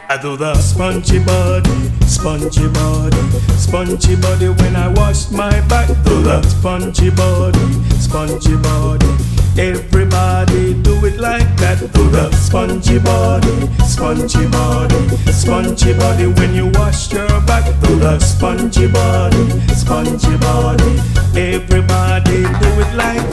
I do the spongy body, spongy body, spongy body when I wash my back. Do the spongy body, spongy body. Everybody do it like that. Do the spongy body, spongy body, spongy body when you wash your back. Do the spongy body, spongy body. Everybody do it like